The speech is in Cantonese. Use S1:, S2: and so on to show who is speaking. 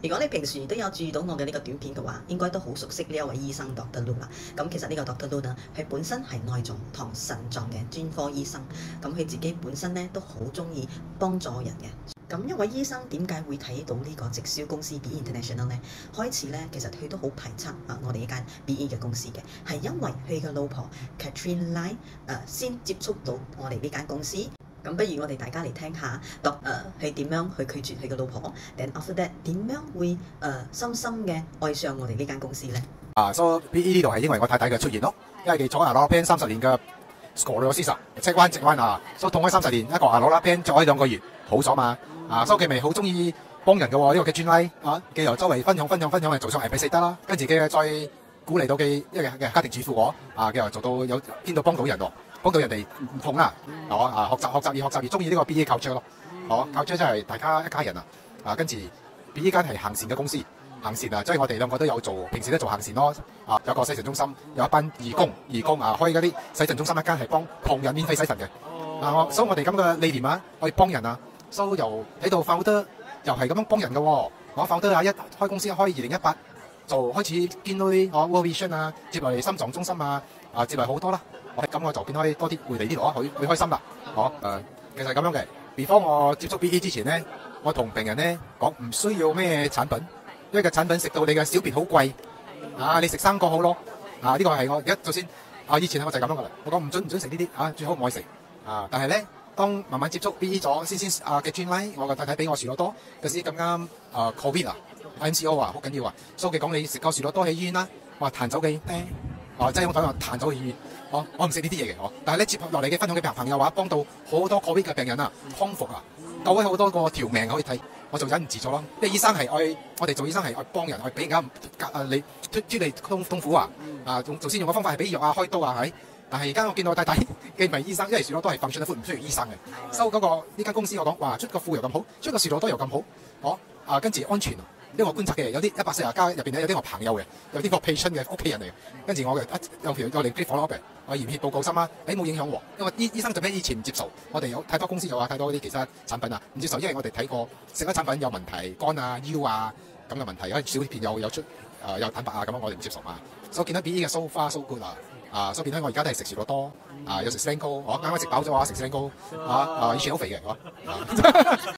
S1: 如果你平時都有注意到我嘅呢個短片嘅話，應該都好熟悉呢一位醫生 Dr. Lu 啦。咁其實呢個 Dr. Lu 呢，佢本身係內臟同腎臟嘅專科醫生，咁佢自己本身呢都好中意幫助人嘅。咁一位醫生點解會睇到呢個直銷公司 BE International 呢？開始呢，其實佢都好排斥我哋呢間 BE 嘅公司嘅，係因為佢嘅老婆 Catherine Lai 先接觸到我哋呢間公司。咁不如我哋大家嚟聽下，佢點樣去拒絕佢嘅老婆 ，then after that 點樣會深深嘅愛上我哋呢間公司呢？
S2: 所以 BE 呢度係因為我太太嘅出現咯，因為佢做攞 plan 30年嘅 scoliosis 脊彎所以痛開30年，一個攞啦 plan 做開2個月，好咗嘛。所以佢咪好中意幫人嘅喎，呢個嘅專拉佢由周圍分享係做上係俾死得啦，跟住佢再鼓勵到佢一個嘅家庭主婦我佢又做到有邊度幫到人喎，幫到人哋唔同啦，學習而中意呢個 BE culture 咯，culture 真係大家一家人跟住 BE 間係行善嘅公司，行善即係我哋兩個都有做，平時都做行善咯，有個洗腎中心，有一班義工開嗰啲洗腎中心，一間係幫窮人免費洗腎嘅，所以我哋咁嘅理念可以幫人所以又喺度founder又係咁樣幫人嘅喎，我founder一開公司開2018就開始見到啲World Vision接落嚟心臟中心接落嚟好多啦，咁我就變開多啲會嚟呢度會開心啦，其實係咁樣嘅。before 我接觸 BE 之前咧，我同病人咧講唔需要咩產品，因為個產品食到你嘅小便好貴，你食生果好咯，呢個係我而家首先以前我就係咁樣噶啦，我講唔准食呢啲最好唔可以食，但係咧。當慢慢接觸 BE 咗先嘅專拉，我個太太俾我樹攞多嗰時咁啱Covid MCO 好緊要所以佢講你食個樹攞多喺醫院啦，我話彈走嘅即係我講彈走去醫院，我唔食呢啲嘢嘅但係咧接落嚟嘅分享嘅朋友幫到好多 Covid 嘅病人康復救咗好多個條命可以睇，我就忍唔住咗咯，因為醫生係我哋做醫生係愛幫人，愛俾人家你脫離痛苦做先用嘅方法係俾藥開刀係。但係而家我見到我太太既唔係醫生，因為樹攞多係functional food唔需要醫生嘅。收嗰個呢間公司我講，哇出個褲又咁好，出個樹攞多又咁好，跟住安全。因為我觀察嘅有啲140家入邊咧有啲我朋友嘅，有啲個 patient 嘅屋企人嚟嘅。跟住我嘅有嚟 click follow up 嘅，我驗血報告心冇影響喎。因為醫生就比以前唔接受，我哋有太多公司有太多啲其他產品唔接受，因為我哋睇過食咗產品有問題，肝腰咁嘅問題，小片有出有蛋白咁樣，我哋唔接受嘛。所以見到 BE 嘅 so far so good所以變咗我而家都係食樹攞多，有食 Sling 糕，我啱啱食飽咗食 Sling 糕，以前好肥嘅